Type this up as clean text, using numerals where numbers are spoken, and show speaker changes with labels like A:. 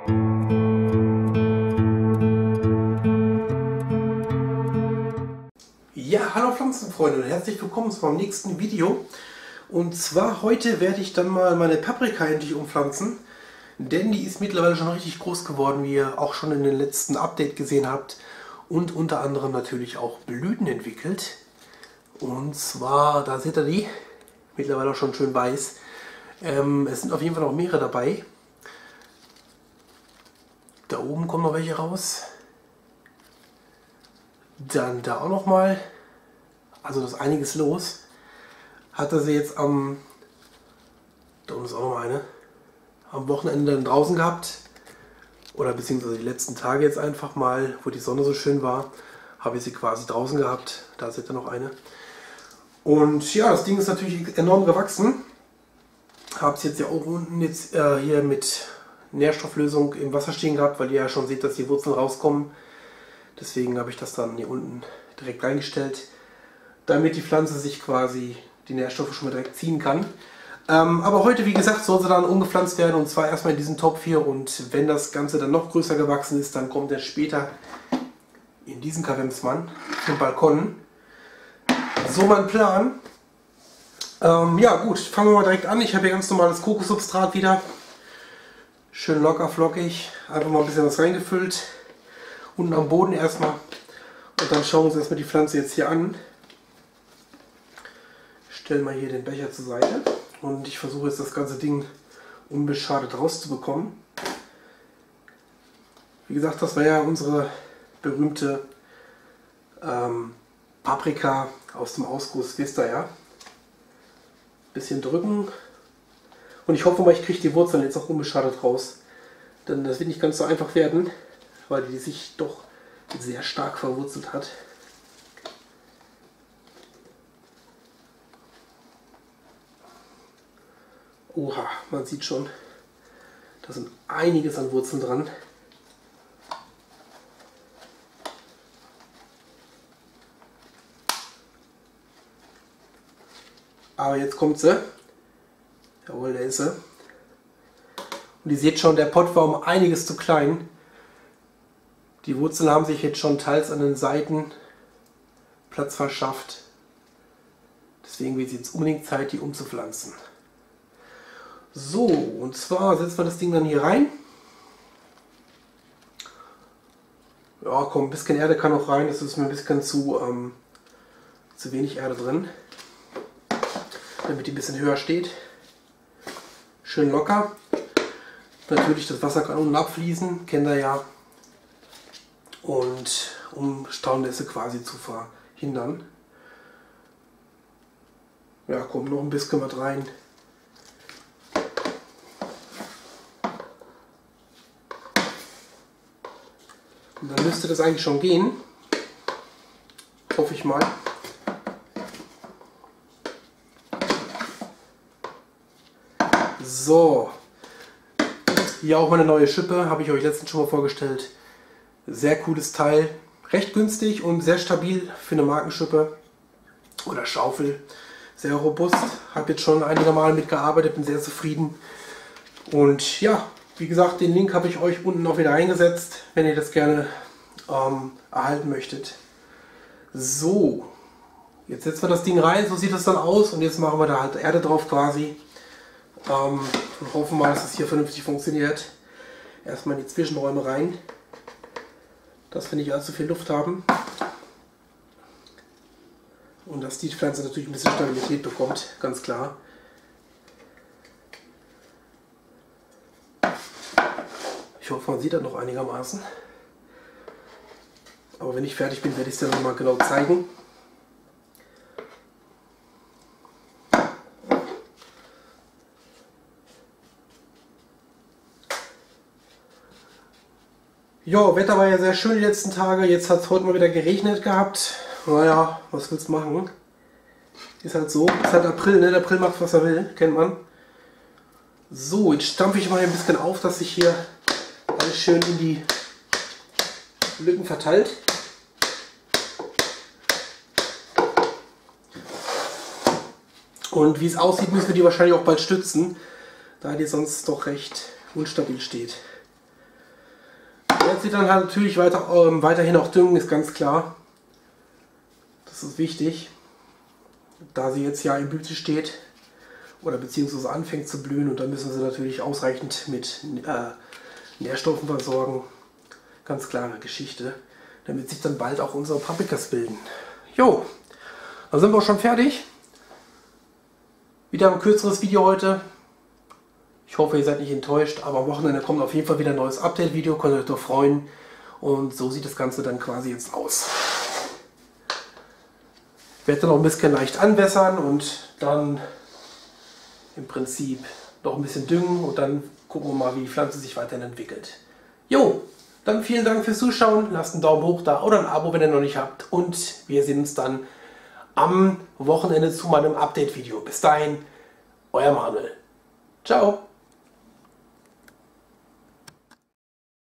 A: Ja, hallo Pflanzenfreunde und herzlich willkommen zu meinem nächsten Video. Und zwar heute werde ich dann mal meine Paprika endlich umpflanzen, denn die ist mittlerweile schon richtig groß geworden, wie ihr auch schon in den letzten Update gesehen habt, und unter anderem natürlich auch Blüten entwickelt. Und zwar, da seht ihr die, mittlerweile auch schon schön weiß. Es sind auf jeden Fall noch mehrere dabei. Da oben kommen noch welche raus. Dann da auch noch mal. Also da ist einiges los. Hatte sie jetzt da unten ist auch noch mal eine, am Wochenende dann draußen gehabt. Oder beziehungsweise die letzten Tage jetzt einfach mal, wo die Sonne so schön war, habe ich sie quasi draußen gehabt. Da seht ihr noch eine. Und ja, das Ding ist natürlich enorm gewachsen. Habe es jetzt ja auch unten jetzt hier mit Nährstofflösung im Wasser stehen gehabt, weil ihr ja schon seht, dass die Wurzeln rauskommen. Deswegen habe ich das dann hier unten direkt reingestellt, damit die Pflanze sich quasi die Nährstoffe schon mal direkt ziehen kann. Aber heute, wie gesagt, soll sie dann umgepflanzt werden, und zwar erstmal in diesen Topf hier, und wenn das Ganze dann noch größer gewachsen ist, dann kommt er später in diesen Kavemsmann, den Balkon. So mein Plan. Ja gut, fangen wir mal direkt an. Ich habe hier ganz normales Kokossubstrat wieder. Schön locker flockig, einfach mal ein bisschen was reingefüllt. Unten am Boden erstmal. Und dann schauen wir uns erstmal die Pflanze jetzt hier an. Stellen wir hier den Becher zur Seite. Und ich versuche jetzt das ganze Ding unbeschadet rauszubekommen. Wie gesagt, das war ja unsere berühmte Paprika aus dem Ausguss, wisst ihr ja. Bisschen drücken. Und ich hoffe mal, ich kriege die Wurzeln jetzt auch unbeschadet raus. Denn das wird nicht ganz so einfach werden, weil die sich doch sehr stark verwurzelt hat. Oha, man sieht schon, da sind einiges an Wurzeln dran. Aber jetzt kommt sie. Jawohl, da ist sie. Und ihr seht schon, der Pott war um einiges zu klein. Die Wurzeln haben sich jetzt schon teils an den Seiten Platz verschafft. Deswegen wird es jetzt unbedingt Zeit, die umzupflanzen. So, und zwar setzen wir das Ding dann hier rein. Ja, komm, ein bisschen Erde kann noch rein. Das ist mir ein bisschen zu wenig Erde drin, damit die ein bisschen höher steht. Schön locker. Natürlich, das Wasser kann unten abfließen, kennt ihr ja. Und um Staunässe quasi zu verhindern. Ja, kommt noch ein bisschen was rein. Und dann müsste das eigentlich schon gehen. Hoffe ich mal. So. Hier auch meine neue Schippe, habe ich euch letztens schon mal vorgestellt. Sehr cooles Teil. Recht günstig und sehr stabil für eine Markenschippe oder Schaufel. Sehr robust. Habe jetzt schon einige Male mitgearbeitet, bin sehr zufrieden. Und ja, wie gesagt, den Link habe ich euch unten noch wieder eingesetzt, wenn ihr das gerne erhalten möchtet. So, jetzt setzen wir das Ding rein, so sieht das dann aus, und jetzt machen wir da halt Erde drauf quasi. Und hoffen mal, dass es hier vernünftig funktioniert. Erstmal in die Zwischenräume rein, dass wir nicht allzu viel Luft haben. Und dass die Pflanze natürlich ein bisschen Stabilität bekommt, ganz klar. Ich hoffe, man sieht das noch einigermaßen. Aber wenn ich fertig bin, werde ich es dann nochmal genau zeigen. Ja, Wetter war ja sehr schön die letzten Tage. Jetzt hat es heute mal wieder geregnet gehabt. Naja, was willst du machen? Ist halt so. Ist halt April, ne? Der April macht, was er will. Kennt man. So, jetzt stampfe ich mal ein bisschen auf, dass sich hier alles schön in die Lücken verteilt. Und wie es aussieht, müssen wir die wahrscheinlich auch bald stützen, da die sonst doch recht unstabil steht. werde sie dann halt natürlich weiterhin auch düngen, ist ganz klar. Das ist wichtig, da sie jetzt ja in Blüte steht oder beziehungsweise anfängt zu blühen, und dann müssen sie natürlich ausreichend mit Nährstoffen versorgen. Ganz klare Geschichte, damit sich dann bald auch unsere Paprikas bilden. Jo, dann sind wir auch schon fertig. Wieder ein kürzeres Video heute. Ich hoffe, ihr seid nicht enttäuscht, aber am Wochenende kommt auf jeden Fall wieder ein neues Update-Video, könnt ihr euch doch freuen. Und so sieht das Ganze dann quasi jetzt aus. Ich werde dann noch ein bisschen leicht anwässern und dann im Prinzip noch ein bisschen düngen und dann gucken wir mal, wie die Pflanze sich weiterhin entwickelt. Jo, dann vielen Dank fürs Zuschauen, lasst einen Daumen hoch da oder ein Abo, wenn ihr noch nicht habt, und wir sehen uns dann am Wochenende zu meinem Update-Video. Bis dahin, euer Manuel. Ciao.